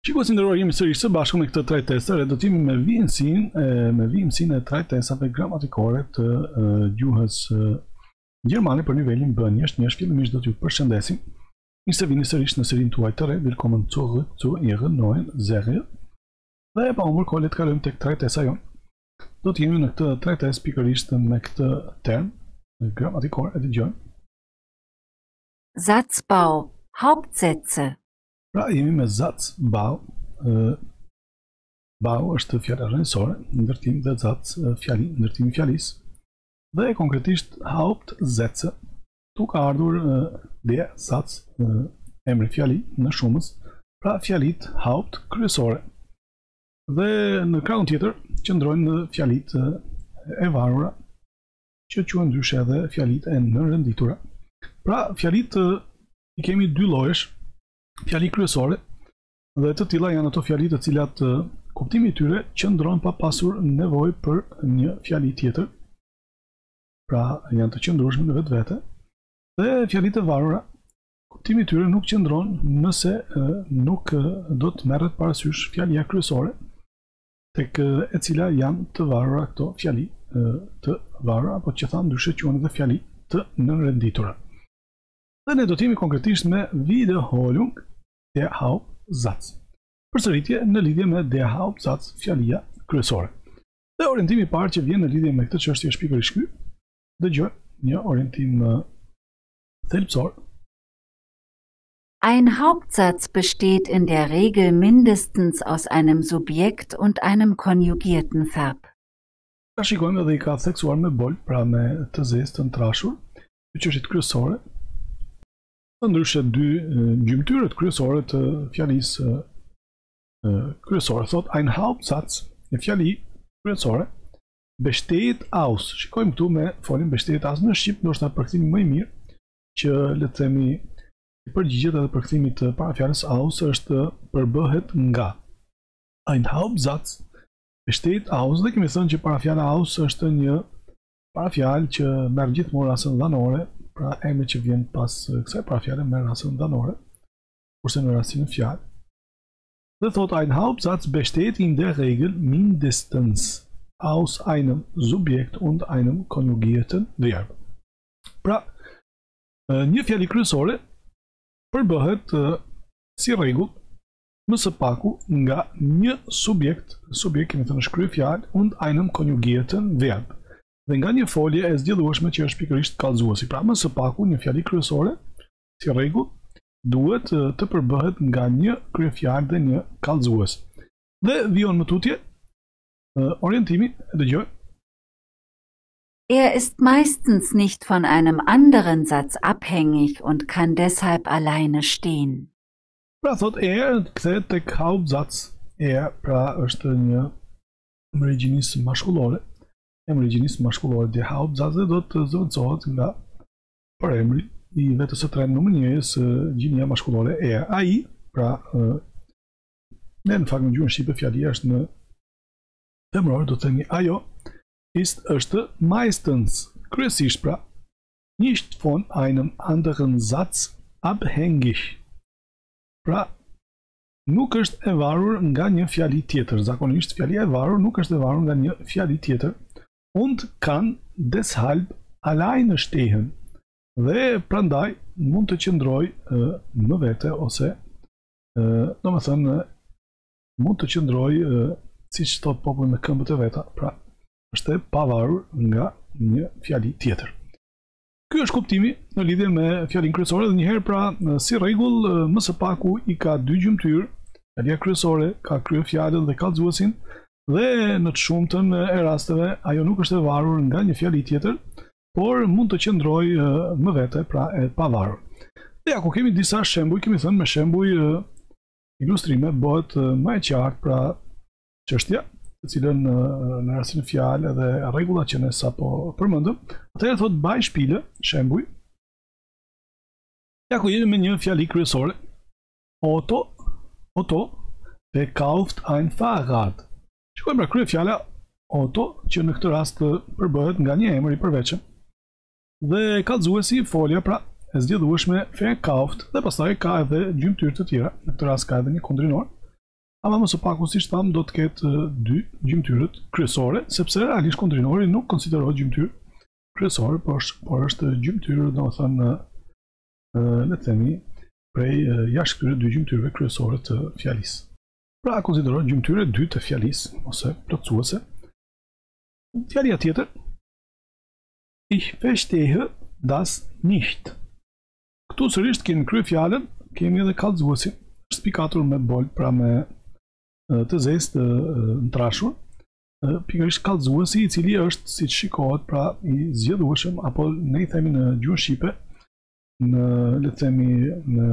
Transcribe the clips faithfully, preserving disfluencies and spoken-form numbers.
Shikues nderuar, jemi sërish së bashku me këtë trajtesër e do t'jemi me vijimsinë me vijimsinë e trajtesave gramatikore të uh, gjuhës uh, gjermane për nivelin B një. Njësh fillimisht do t'ju përshëndesim. Mirë se vini sërish në serinë tuaj të re. Willkommen zurück zu ihrer neuen Serie. Dhe pa humbur kohë le të kalojmë tek trajtesa jon. Do t'jemi në këtë trajtes pikërisht me këtë term gramatikor e dëgjojmë. Satzbau, Hauptsätze. Pra jemi me Satzbau. Uh, Bau është fjala rrënjësore, ndërtim dhe Satz fjali, ndërtimi fjalis. Dhe konkretisht Hauptsätze. Tu ka ardhur uh, der Satz, uh, emri fjali në shumës, pra fjalit Haupt kryesore. Dhe në krahun tjetër qëndrojnë fjalit uh, e varura, që quhen ndryshe edhe fjalit e nënrenditura. Pra fjalit uh, i kemi dy llojesh, fjali kryesore dhe të tilla janë ato fjalit të cilat uh, kuptimi i tyre qëndron pa pasur nevojë për një fjali tjetër. Pra janë të qëndrueshme në vetvete. Dhe fjalit e varura, kuptimi i tyre nuk qëndron nëse uh, nuk uh, do të merret parasysh fjalia kryesore, tek uh, e cila janë të varura këto fjali uh, të varura, apo që thamë ndryshe quhen edhe fjali të nënrenditura. Dhe ne do t'jemi konkretisht me Wiederholung der Hauptsatz. Përsëritje në lidhje me der Hauptsatz, fjalia kryesore. Dhe orientimi i parë që vjen në lidhje me këtë çështje është pikërisht ky. Dëgjoj një orientim uh, thelbsor. Ein Hauptsatz besteht in der Regel mindestens aus einem Subjekt und einem konjugierten Verb. Ta shikojmë edhe i ka theksuar me bol, pra me të zezë të ntrashur, çështjet kryesore. Ndryshe dy gjymtyrët kryesore të fjalisë kryesore. Thot ein Hauptsatz, e fjali kryesore besteht aus. Shikojmë këtu me folin besteht aus në shqip, ndoshta përkthimi më i mirë që le të themi i përgjigjet edhe përkthimit të parafjalës aus është përbëhet nga. Ein Hauptsatz besteht aus, dhe kemi thënë që parafjala aus është një parafjalë që merr gjithmonë rastën dhanore. Pra emri që vjen pas kësaj parafjale merr rastën dhanore, kurse në rastin e fjalë. Dhe thot ein Hauptsatz besteht in der Regel mindestens aus einem Subjekt und einem konjugierten Verb. Pra, një fjali kryesore përbëhet si rregull më së paku nga një subjekt, subjekt kemi thënë shkryefjalë, und einem konjugierten Verb. Dhe nga një folje e zgjedhueshme që është pikërisht kallëzuesi. Pra më së paku një fjali kryesore si rregull duhet të përbëhet nga një kryefjalë dhe një kallëzues. Dhe vijon më tutje orientimi, dëgjoj. Er ist meistens nicht von einem anderen Satz abhängig und kann deshalb alleine stehen. Pra thot er kthehet tek Hauptsatz. Er pra është një emër gjinisë mashkullore. Emri gjinisë mashkullore der Hauptsatz do të zëvendësohet nga përemri i vetës së tre numër njëjës gjinia mashkullore er. Ai, pra ne në fakt në gjuhën shqipe fjalia është në femëror, do të themi ajo, ist është meistens, kryesisht pra, nicht von einem anderen Satz abhängig. Pra nuk është e varur nga një fjali tjetër. Zakonisht fjalia e varur nuk është e varur nga një fjali tjetër. Und kann deshalb alleine stehen. Dhe prandaj mund të qëndroj uh, më vete ose uh, do më thënë mund të qëndroj uh, siç thot populli me këmbët e veta, pra është e pavarur nga një fjali tjetër. Ky është kuptimi në lidhje me fjalin kryesore, dhe njëherë pra si rregull uh, më së paku i ka dy gjymtyr, fjalia kryesore ka kryefjalën dhe kallëzuesin. Dhe në të shumtën e rasteve ajo nuk është e varur nga një fjali tjetër, por mund të qëndroj uh, më vete, pra e pavarur. Dhe ja ku kemi disa shembuj, kemi thënë me shembuj uh, ilustrime bëhet uh, më e qartë pra çështja, të cilën uh, në rastin e fjalë dhe rregullat që ne sapo përmendëm. Atëherë thot Beispiele, shembuj. Ja ku jemi me një fjali kryesore. Otto, Otto verkauft ein Fahrrad. Shikojmë pra kryefjala Otto, që në këtë rast përbëhet nga një emër i përveçëm. Dhe kallëzuesi folja pra e zgjedhueshme verkauft, dhe pastaj ka edhe gjymtyr të tjera. Në këtë rast ka edhe një kundrinor. Ama më së paku, siç thamë, do të ketë dy gjymtyrët kryesore, sepse realisht kundrinori nuk konsiderohet gjymtyrë kryesore, por, por është gjymtyrë, domethënë, le të themi, prej jashtë këtyre dy gjymtyrëve kryesore të fjalisë. Pra konsiderohet gjymtyrë e dytë të fjalisë ose plotësuese. Fjalia tjetër, ich verstehe das nicht. Këtu sërish kemi kryefjalën, kemi edhe kallëzuesin, spikatur me bol, pra me të zezë të ntrashur, pikërisht kallëzuesi i cili është, siç shikohet, pra i zgjedhueshëm, apo ne i themi në gjuhën shqipe, në le të themi në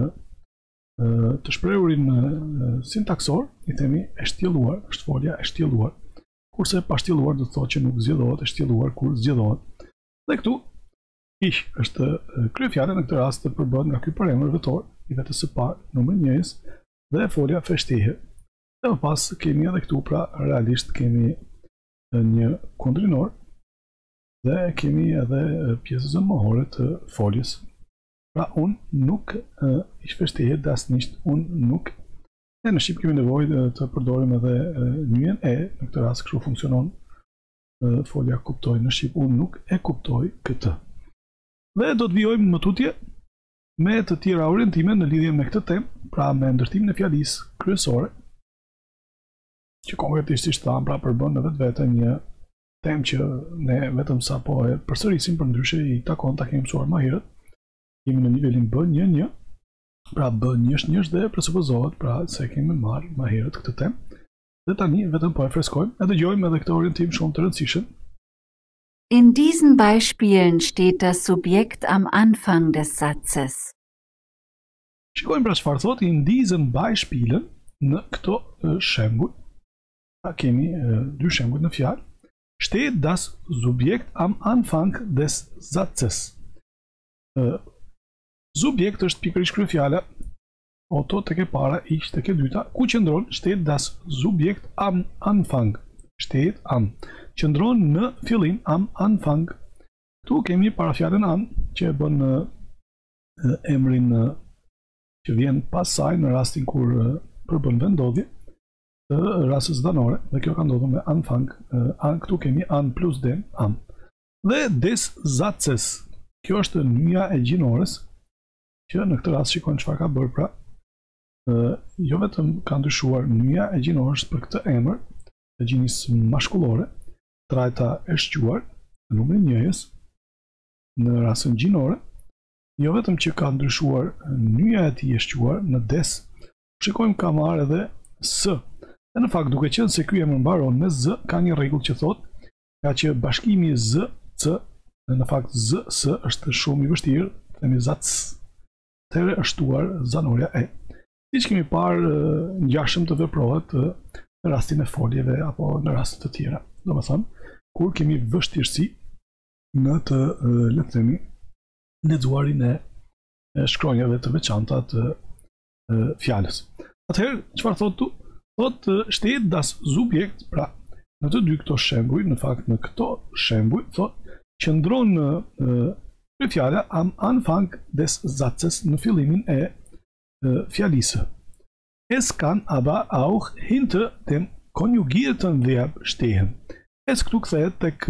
të shprehurin sintaksor, i themi e shtjelluar, është folja e shtjelluar. Kurse pa shtjelluar do të thotë që nuk zgjedhohet, e shtjelluar kur zgjedhohet. Dhe këtu ich është kryefjala në këtë rast të përbëhet nga ky përemër vetor i vetes së parë, numër njëjës, dhe folja verstehe. Dhe më pas kemi edhe këtu, pra realisht kemi një kundrinor dhe kemi edhe pjesën mohore të foljes. Pra unë nuk ich verstehe das nicht, unë nuk. E në shqip kemi nevojë të përdorim edhe njën e, në këtë rast kështu funksionon folja kuptoj, në shqip unë nuk e kuptoj këtë. Dhe do të vijojmë më tutje me të tjera orientime në lidhje me këtë temë, pra me ndërtimin e fjalisë kryesore, që konkretisht ishtë thamë, pra përbën në vetë vete një temë që ne vetëm sa po e përsërisim, për ndryshe i takon ta kemi mësuar më herët. Jemi në nivelin B një një, pra B një një dhe presupozohet, pra se kemi marrë më herët këtë temë. Dhe tani vetëm po e freskojmë, e dëgjojmë edhe këtë orientim shumë të rëndësishëm. In diesen Beispielen steht das Subjekt am Anfang des Satzes. Shikojmë pra çfarë thotë in diesen Beispielen në këto shembuj. Pra kemi dy shembuj në fjalë. Steht das Subjekt am Anfang des Satzes. Subjekt është pikërisht kryefjala, oto tek e para, ich tek e dyta, ku qëndron steht das Subjekt am Anfang. Steht am. Qëndron në fillim am Anfang. Tu kemi parafjalën am që e bën emrin që vjen pas saj në rastin kur përbën vendodhje të rastës danore, dhe kjo ka ndodhur me Anfang. Këtu kemi an plus den am. Dhe des Satzes. Kjo është nyja e gjinores, që në këtë rast shikojnë çfarë ka bërë, pra jo vetëm ka ndryshuar nyja e gjinores për këtë emër të gjinisë mashkullore, trajta e shquar në numrin njëjës në rastën gjinore, jo vetëm që ka ndryshuar nyja e tij e shquar në des, shikojmë ka marrë edhe s. Dhe në fakt duke qenë se ky emër mbaron me z, ka një rregull që thotë ka që bashkimi z, c, në fakt z, s është shumë i vështirë, themi zac, atëherë është shtuar zanoria e. Siç kemi parë ngjashëm të veprohet në rastin e foljeve apo në raste të tjera. Domethënë, kur kemi vështirësi në të le të themi lexuarin e shkronjave të veçanta të fjalës. Atëherë, çfarë thotë tu? Thotë steht das Subjekt, pra në të dy këto shembuj, në fakt në këto shembuj, thotë qëndron në fjala am Anfang des Satzes, në fillimin e fjalisë. Es kann aber auch hinter dem konjugierten Verb stehen. Es këtu kthehet tek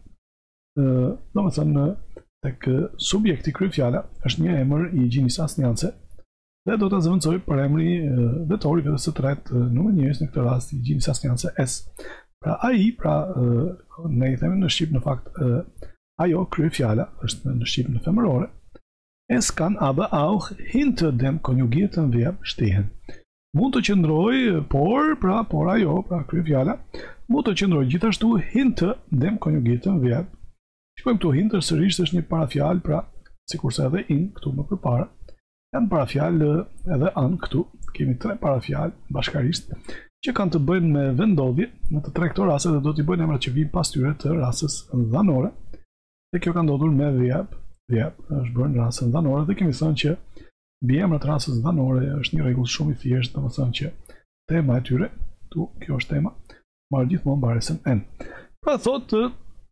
domethënë tek subjekti kryefjala, është një emër i gjinisë asnjanse, dhe do ta zëvendësoj për emri vetori vetes së tretë numër njëjës, në këtë rast i gjinisë asnjanse es. Pra ai, pra ne i themi në shqip në fakt ajo kryefjala është në shqip në femërore. Es kann aber auch hinter dem konjugierten Verb stehen. Mund të qëndroj, por, pra, por ajo, pra kryefjala, mund të qëndroj gjithashtu hinter dem konjugierten Verb. Shikojmë këtu hinter sërish është një parafjalë, pra, sikurse edhe in këtu më përpara. Janë parafjalë edhe an këtu. Kemi tre parafjalë bashkarisht që kanë të bëjnë me vendodhje në të tre këto raste, dhe do t'i bëjnë emrat që vijnë pas tyre të rastës dhanore. Dhe kjo ka ndodhur me verb, verb është bërë në rastën dhanore, dhe kemi thënë që mbiemrat rastës dhanore është një rregull shumë i thjeshtë, domethënë që tema e tyre, tu kjo është tema, marr gjithmonë mbaresën n. Pra thotë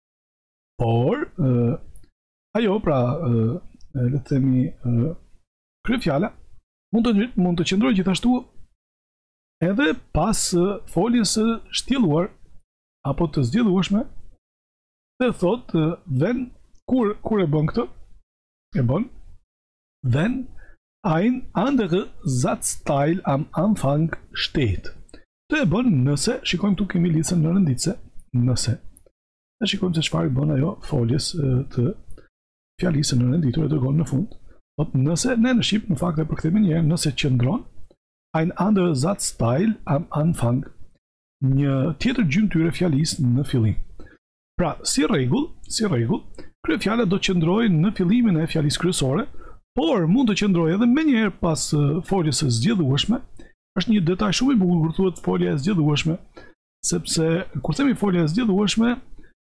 por uh, ajo, pra uh, le të themi uh, kryefjala mund të mund të qëndrojë gjithashtu edhe pas foljes së shtjelluar apo të zgjedhueshme, dhe thot wenn kur kur e bën këtë, e bën wenn ein anderer Satzteil am Anfang steht. Të e bën nëse, shikojmë këtu kemi listën në rënditse, nëse. Ne shikojmë se çfarë bën ajo foljes të fjalisë në rënditur e dërgon në fund. Thot nëse, ne në shqip në fakt e përkthejmë një herë, nëse qëndron ein anderer Satzteil am Anfang, një tjetër gjymtyre fjalisë në fillim. Pra, si rregull, si rregull, kryefjala do të qëndrojë në fillimin e fjalisë kryesore, por mund të qëndrojë edhe menjëherë pas foljes së zgjedhueshme. Është një detaj shumë i bukur kur thuhet folja e zgjedhueshme, sepse kur themi folja e zgjedhueshme,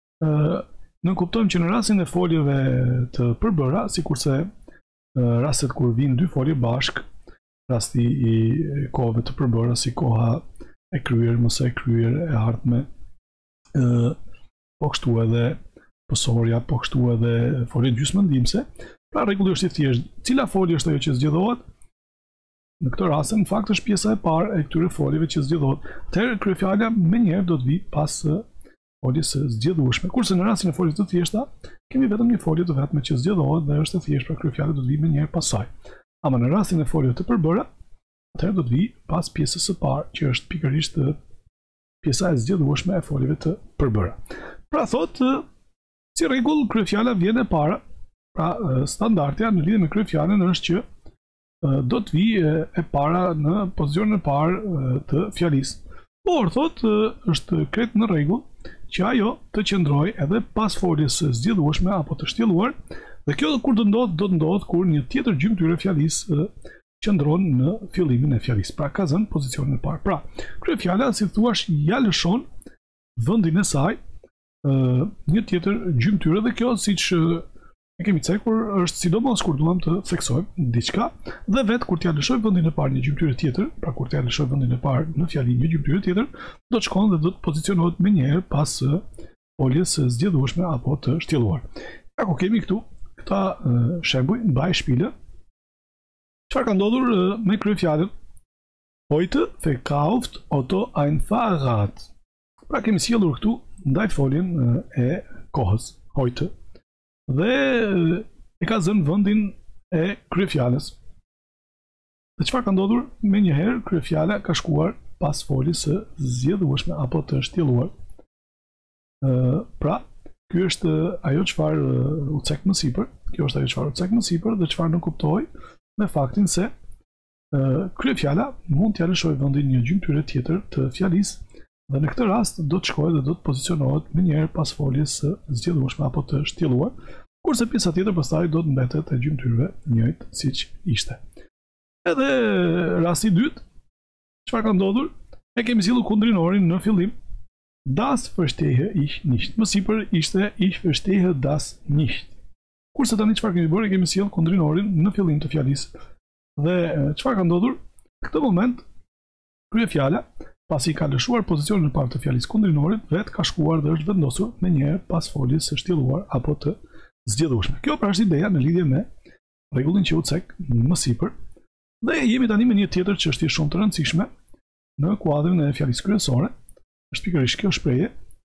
ë ne kuptojmë që në rastin e foljeve të përbëra, sikurse rastet kur vinë dy folje bashk, rasti i kohëve të përbëra si koha e kryer, mos e kryer, e ardhme, ë po kështu edhe pësorja, po kështu edhe folja gjysmëndimse. Pra rregulli është i thjeshtë. Cila folje është ajo që zgjedhohet? Në këtë rast, në fakt, është pjesa e parë e këtyre foljeve që zgjedhohet. Atëherë kryefjala menjëherë do të vi pas foljes së zgjedhueshme. Kurse në rastin e foljes të thjeshta, kemi vetëm një folje të vetme që zgjedhohet dhe është e thjeshtë, pra kryefjala do të vi menjëherë pas saj. Ama në rastin e foljeve të përbëra, atëherë do të vi pas pjesës së parë, që është pikërisht pjesa e zgjedhueshme e foljeve të përbëra. Pra thotë, si rregull, kryefjala vjen e para. Pra standardja në lidhje me kryefjalën është që do të vi e para në pozicionin e parë të fjalisë. Por thotë është krejt në rregull që ajo të qëndrojë edhe pas foljes së zgjedhueshme apo të shtjelluar, dhe kjo kur do ndodh, do të ndodh kur një tjetër gjymtyre fjalisë qëndron në fillimin e fjalisë. Pra ka zënë pozicionin e parë. Pra, kryefjala, si thuaç, ja lëshon vendin e saj një tjetër gjymtyre, dhe kjo, siç e kemi cekur, është sidomos kur duam të theksojmë diçka, dhe vetë kur t'ja lëshoj vendin e parë një gjymtyre tjetër, pra kur t'ja lëshoj vendin e parë në fjali një gjymtyre tjetër, do të shkon dhe do të pozicionohet menjëherë pas foljes së zgjedhueshme apo të shtjelluar. Ja ku kemi këtu këta shembuj, mbaj shpile. Çfarë ka ndodhur me kryefjalën? Heute verkauft Otto ein Fahrrad. Pra kemi sjellur këtu ndaj foljen e kohës, heute, dhe e ka zënë vendin e kryefjalës. Dhe çfarë ka ndodhur? Menjëherë kryefjala ka shkuar pas foljes së zgjedhueshme apo të shtjelluar. Pra, ky është ajo çfarë u cek më sipër, kjo është ajo çfarë u cek më sipër dhe çfarë nuk kuptoj me faktin se kryefjala mund t'ja lëshojë vendin një gjymtyre tjetër të fjalisë, dhe në këtë rast do të shkojë dhe do të pozicionohet menjëherë pas foljes së zgjedhueshme apo të shtjelluar, kurse pjesa tjetër pastaj do të mbetet e gjymtyreve njëjtë siç ishte. Edhe rasti i dytë, çfarë ka ndodhur? E kemi sjellur kundrinorin në fillim. Das verstehe ich nicht. Më sipër ishte ich verstehe das nicht. Kurse tani çfarë kemi bërë? Kemi sjellë kundrinorin në fillim të fjalisë. Dhe çfarë ka ndodhur? Në këtë moment kryefjala, pasi ka lëshuar pozicionin e parë të fjalisë kundrinorit, vetë ka shkuar dhe është vendosur menjëherë pas foljes së shtjelluar apo të zgjedhueshme. Kjo pra është ideja në lidhje me rregullin që u cek më sipër. Dhe jemi tani me një tjetër çështje shumë të rëndësishme në kuadrin e fjalisë kryesore. Është pikërisht kjo shprehje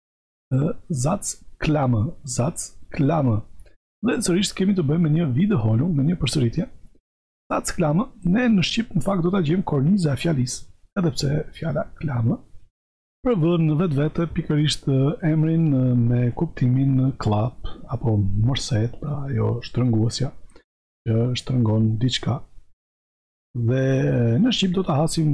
Satzklammer, Satzklammer. Dhe sërish kemi të bëjmë me një wiederholung, me një përsëritje. Satzklammer, ne në shqip në fakt do ta gjejmë korniza e fjalisë, edhe pse fjala klamër përvën vetë vete pikërisht emrin me kuptimin klap apo mërset, pra ajo shtrënguesja që shtrëngon diçka. Dhe në shqip do ta hasim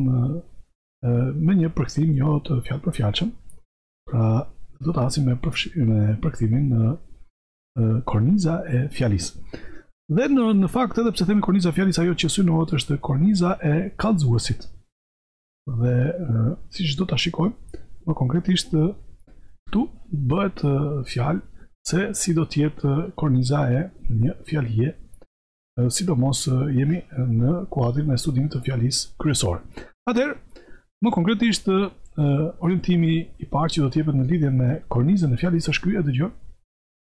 me një përkthim jo të fjalë për fjalshëm, pra do ta hasim me, me përkthimin në korniza e fjalisë. Dhe në, në fakt edhe pse themi korniza e fjalisë, ajo që synohet është korniza e kallëzuesit. Dhe si që do të shikojmë, më konkretisht këtu bëhet fjalë se si do tjetë korniza e një fjalie, sidomos jemi në kuadrin e studimit të fjalisë kryesore. Atëherë, më konkretisht orientimi i parë që do të jepet në lidhje me kornizën e fjalisë është ky, e dëgjoj.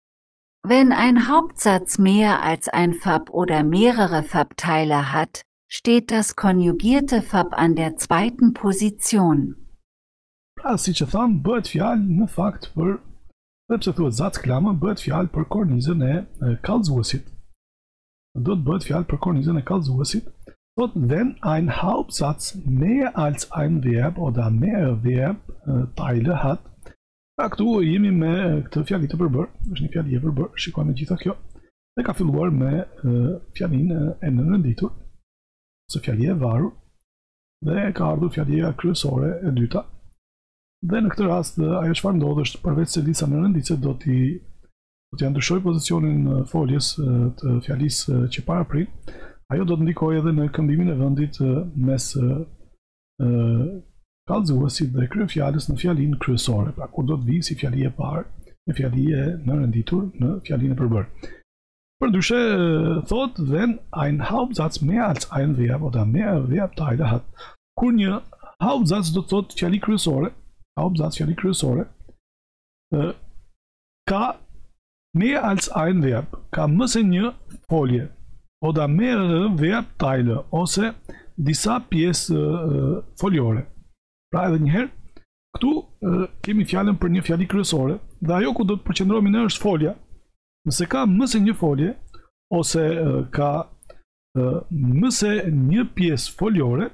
Wenn ein Hauptsatz mehr als ein Verb oder mehrere Verbteile hat, steht das konjugierte Verb an der zweiten Position. Pra si që thamë, bëhet fjalë në fakt për, sepse thuhet Satzklammer, bëhet fjalë për kornizën e, e kallëzuesit. Do të bëhet fjalë për kornizën e kallëzuesit. Thot, wenn ein Hauptsatz mehr als ein Verb oder mehr Verb äh, Teile hat. Pra këtu jemi me këtë fjali të përbër, është një fjali e përbër, shikojmë gjitha kjo. Dhe ka filluar me uh, fjalin e nënrenditur, ose fjali e varur, dhe ka ardhur fjalia kryesore e dyta. Dhe në këtë rast, ajo çfarë ndodh është përveç se disa nënrenditse do t'i do t'i ndryshoj pozicionin e foljes të fjalisë që paraprin, ajo do të ndikojë edhe në këmbimin e vendit mes uh, kallëzuesit dhe kryefjalës në fjalinë kryesore, pra kur do të vijë si fjali e parë në fjali e nënrenditur në fjalinë e përbërë. Përndryshe thot, wenn ein Hauptsatz mehr als ein Verb oder mehr Verbteile hat. Kur një Hauptsatz do të thot fjali kryesore, Hauptsatz fjali kryesore, ka mehr als ein Verb, ka më se një folje, oder mehrere Verbteile, ose disa pjesë foljore. Pra edhe njëherë, këtu uh, kemi fjalën për një fjali kryesore, dhe ajo ku do të përqendrohemi ne është folja. Nëse ka më se një folje, ose uh, ka uh, më se një pjesë foljore,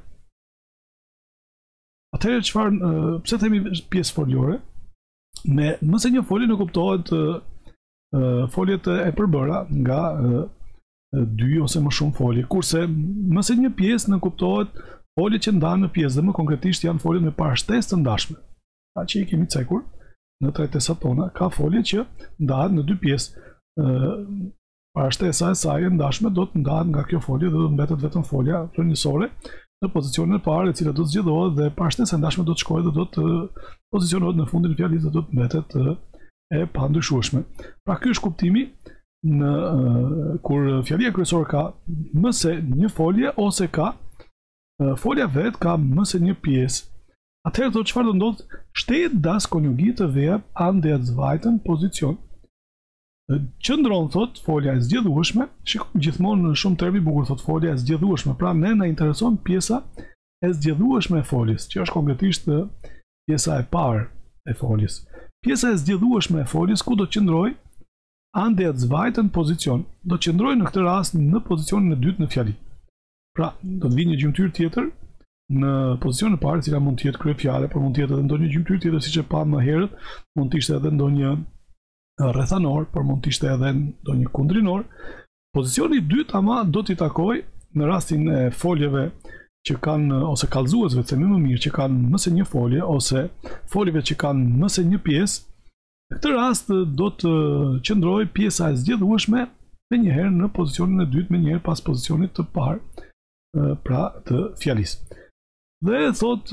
atëherë çfarë, uh, pse themi pjesë foljore? Me më se një folje në kuptohet uh, uh, foljet e përbëra nga uh, dy ose më shumë folje, kurse më se një pjesë në kuptohet foljet që ndahen në pjesë, dhe më konkretisht janë foljet me parashtesë të ndashme. Pra që i kemi cekur në trajtesat tona, ka folje që ndahen në dy pjesë. Parashtesa e saj e ndashme do të ndahet nga kjo folje dhe do të mbetet vetëm folja rrënjësore në pozicionin e parë, e cila do të zgjedhohet, dhe parashtesa e ndashme do të shkojë dhe do të pozicionohet në fundin e fjalës dhe do të mbetet e pandryshueshme. Pra ky është kuptimi në kur fjalia kryesore ka më se një folje ose ka folja vetë ka më se një pjesë. Atëherë do çfarë do ndodh? Steht das konjugierte Verb an der zweiten Position. Qëndron thot folja e zgjedhueshme. Shikoj gjithmonë në shumë termi bukur thot folja e zgjedhueshme. Pra ne na intereson pjesa e zgjedhueshme e foljes, që është konkretisht pjesa e parë e foljes. Pjesa e zgjedhueshme e foljes ku do të qëndrojë? An der zweiten Position. Do të qëndrojë në këtë rast në pozicionin e dytë në fjali. Pra, do të vijë një gjymtyr tjetër në pozicionin e parë, cila mund të jetë kryefjale, por mund të jetë edhe ndonjë gjymtyr tjetër, siç e pam më herët, mund të ishte edhe ndonjë rrethanor, por mund të ishte edhe ndonjë kundrinor. Pozicioni i dytë ama do t'i takojë në rastin e foljeve që kanë ose kallëzuesve, themi më mirë, që kanë më se një folje ose foljeve që kanë më se një pjesë. Në këtë rast do të qëndrojë pjesa e zgjedhueshme me njëherë në pozicionin e dytë, me njëherë pas pozicionit të parë, pra të fjalisë. Dhe thot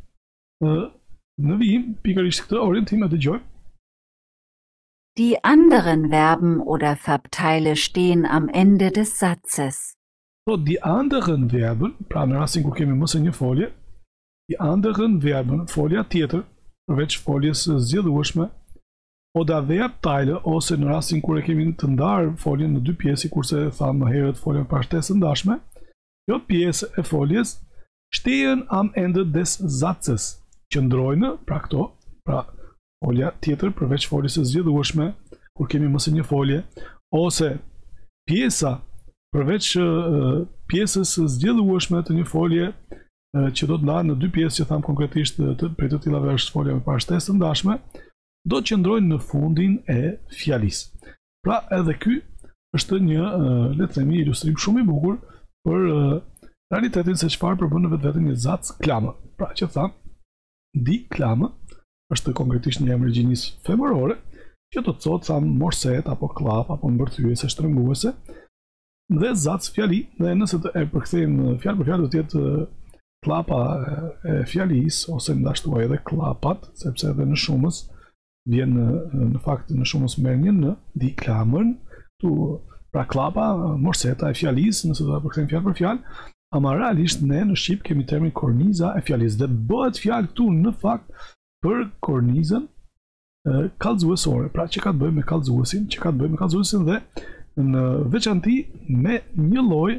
në vijim pikërisht këtë orientim e dëgjoj. Die anderen Verben oder Verbteile stehen am Ende des Satzes. Thot die anderen Verben, pra në rastin kur kemi më se një folje, die anderen Verben, folja tjetër, përveç foljes zgjedhueshme, oder Verbteile, ose në rastin kur e kemi të ndarë foljen në dy pjesë, kurse thamë më herët folja me parashtesë ndashme, kjo pjesë e foljes stehen am Ende des Satzes. Qëndrojnë, pra këto, pra folja tjetër përveç foljes së zgjedhueshme, kur kemi më se një folje, ose pjesa përveç uh, pjesës së zgjedhueshme të një folje uh, që do të ndahet në dy pjesë, që tham konkretisht të, prej të tillave është folja me parashtesë ndashme, do të qëndrojnë në fundin e fjalisë. Pra edhe ky është një uh, le të themi ilustrim shumë i bukur për uh, realitetin se çfarë përbën në vetvete një Satzklammer. Pra që tham, die Klammer është konkretisht një emër gjinisë femërore, që do të thotë tham morset apo klap apo mbërthyese, shtrënguese, dhe Satz fjali, dhe nëse të e përkthejmë fjalë për fjalë do të jetë klapa e fjalisë ose ndashtuaj edhe klapat, sepse edhe në shumës vjen në fakt në shumës merr një në die Klammern, tu pra klapa, morseta e fjalisë, nëse do ta përkthejmë fjalë për fjalë, ama realisht ne në shqip kemi termin korniza e fjalisë, dhe bëhet fjalë këtu në fakt për kornizën e, kallëzuesore, pra që ka të bëjë me kallëzuesin, që ka të bëjë me kallëzuesin dhe në veçanti me një lloj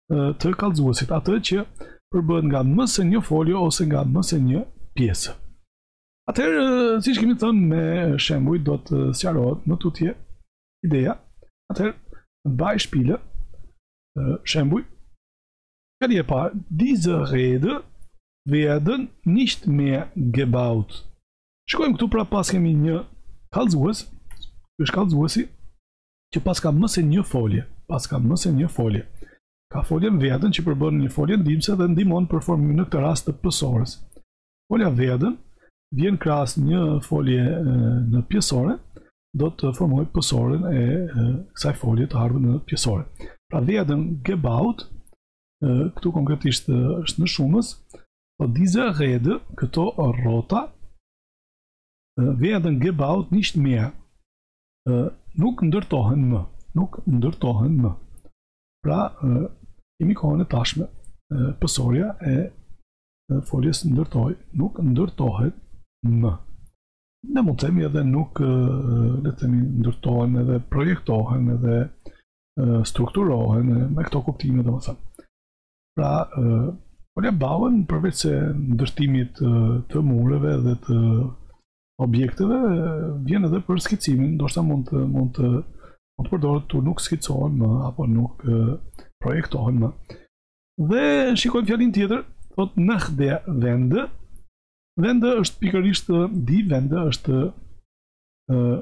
të kallëzuesit, atë që përbëhet nga më se një folio ose nga më se një pjesë. Atëherë, siç kemi thënë, me shembuj do të sqarohet më tutje ideja. Atëherë, Beispiele, shembuj, fjali e parë, diese Rede werden nicht mehr gebaut. Shikojmë këtu, pra pas kemi një kallëzues, ky është kallëzuesi që pas ka më se një folje, pas ka më se një folje. Ka foljen werden që përbën një folje ndihmëse dhe ndihmon për formimin në këtë rast të pësorës. Folja werden vjen krahas një folje në pjesore, do të formoj pësorën e kësaj folje të ardhur në pjesore. Pra werden gebaut, këtu konkretisht është në shumës, po diese Rede, këto rrota, werden gebaut nicht mehr, nuk ndërtohen më, nuk ndërtohen më. Pra, kemi kohën e tashme, pësorja e foljes ndërtoj, nuk ndërtohet më. Ne mund të themi edhe nuk, le të themi, ndërtohen edhe projektohen edhe strukturohen me këto kuptime, domethënë. Pra, folja bauen përveç se ndërtimit të mureve dhe të objekteve, vjen edhe për skicimin, ndoshta mund të mund të mund të përdoret tu nuk skicohen më apo nuk projektohen më. Dhe shikojmë fjalin tjetër, thot nach der Wende. Wende është pikërisht di Wende është ë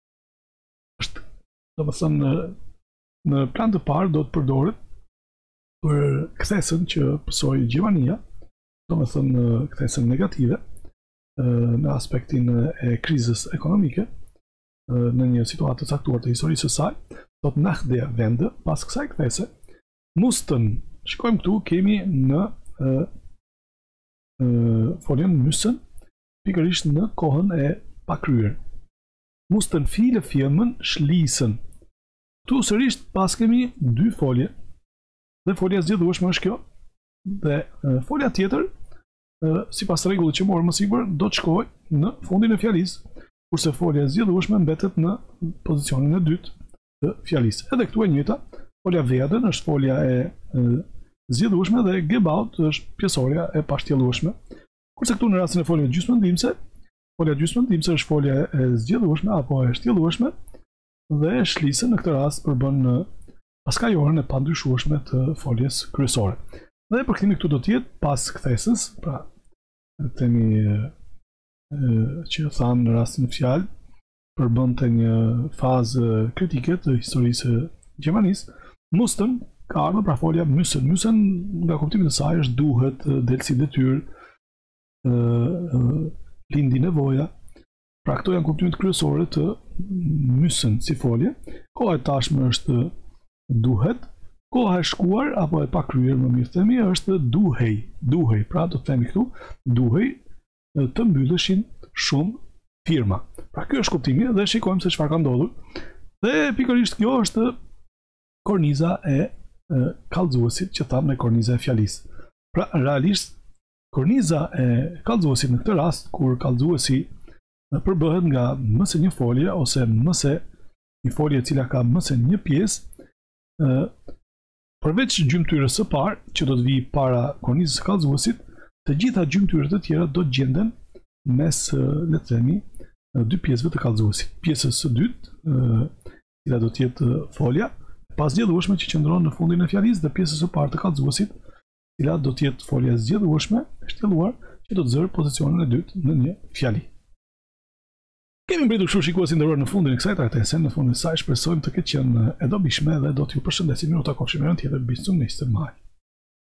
është domethënë në plan të parë do të përdoret për kthesën që pësoi Gjermania, domethënë kthesën negative në aspektin e krizës ekonomike në një situatë të caktuar të historisë së saj, do të nach der Wende, pas kësaj kthese, mussten, shikojmë këtu kemi në uh, uh, foljen müssen, pikërisht në kohën e pakryer. Mussten viele Firmen schließen. Tu sërish pas kemi dy folje, dhe folja zgjedhueshme është kjo, dhe uh, folja tjetër, uh, sipas rregullit që morëm më sipër, do të shkojë në fundin e fjalisë, kurse folja e zgjedhueshme mbetet në pozicionin e dytë të fjalisë. Edhe këtu e njëjta, folja werden është folja e, e zgjedhueshme dhe gebaut është pjesoria e pashtjellueshme. Kurse këtu në rastin e foljes gjysmëndimse, folja gjysmëndimse është folja e zgjedhueshme apo e shtjellueshme dhe shlise në këtë rast përbën në paskajoren e pandryshueshme të foljes kryesore. Dhe përkthimi këtu do të jetë pas kthesës, pra themi që thamë në rastin e fjalë, përbënte një fazë kritike të historisë Gjermanisë, mussten ka ardhur pra folja müssen. Müssen nga kuptimi i saj është duhet, del si detyrë, lindi nevoja. Pra këto janë kuptimet kryesore të müssen si folje. Koha e tashme është duhet, koha e shkuar apo e pakryer më mirë themi është duhej. Duhej, pra do të themi këtu, duhej të mbylleshin shumë firma. Pra ky është kuptimi dhe shikojmë se çfarë ka ndodhur. Dhe pikërisht kjo është korniza e, e kallëzuesit që thamë me korniza e fjalisë. Pra realisht korniza e kallëzuesit në këtë rast kur kallëzuesi përbëhet nga më se një folje ose më se një folje e cila ka më se një pjesë, ë përveç gjymtyrës së parë që do të vijë para kornizës së kallëzuesit, të gjitha gjymtyrët e tjera do të gjenden mes, le të themi, dy pjesëve të kallëzuesit. Pjesës së dytë, cila do të jetë folja pas zgjedhueshme që qëndron në fundin e fjalisë, dhe pjesës së parë të kallëzuesit, cila do të jetë folja e zgjedhueshme e shtjelluar që do të zërë pozicionin e dytë në një fjali. Kemi mbritur kështu shikuesi nderuar në fundin e kësaj trajtese, në fundin e saj shpresojmë të ketë qenë e dobishme dhe do t'ju përshëndesim, ju takojmë në tjetër bisum nesër maj.